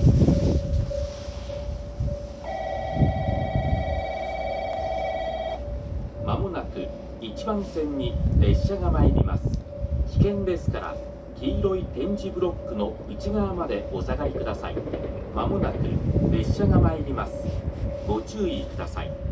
まもなく1番線に列車が参ります。危険ですから黄色い点字ブロックの内側までお下がりください。まもなく列車が参ります。ご注意ください。